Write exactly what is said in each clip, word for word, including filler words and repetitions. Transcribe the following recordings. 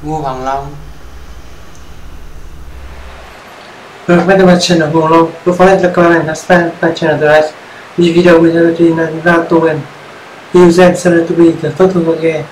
Ngô Hoàng Long. Vedem channel Holo, provide the current and stand by channel the rest. This video will help you in how to win. Use that channel to be the total again.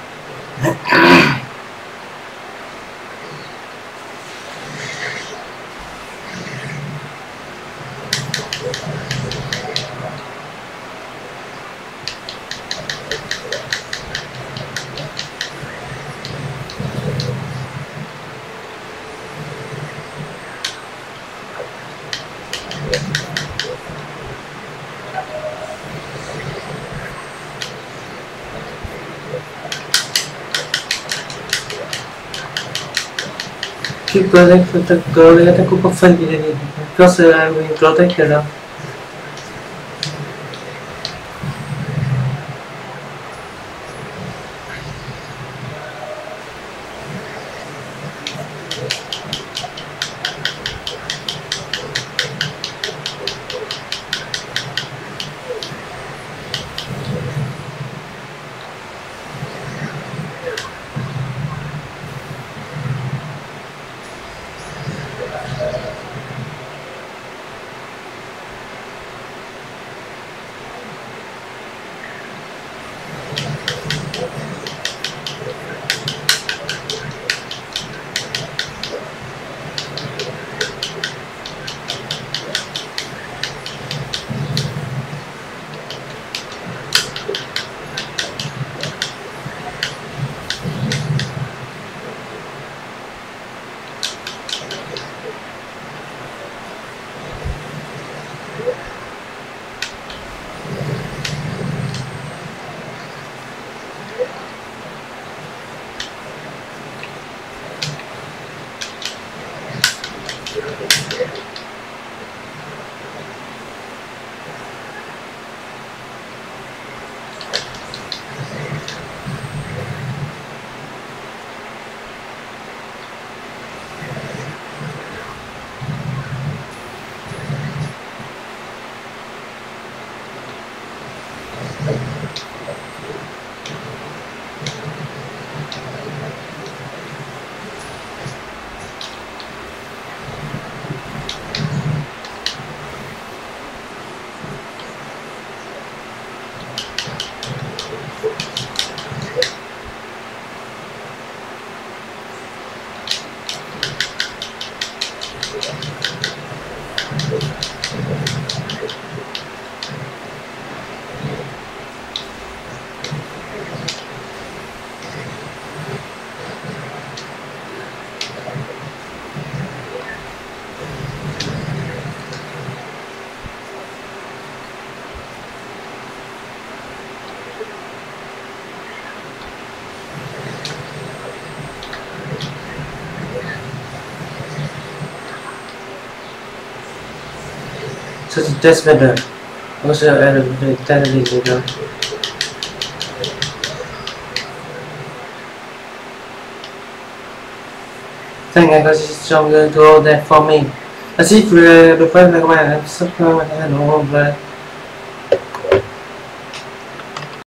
Keep protect for the girl at the cup of fun because I will protect her. So that's better. Also, I the television. You know. Thank you guys trong video that for me. As if the first like các bạn subscribe và hãy ủng hộ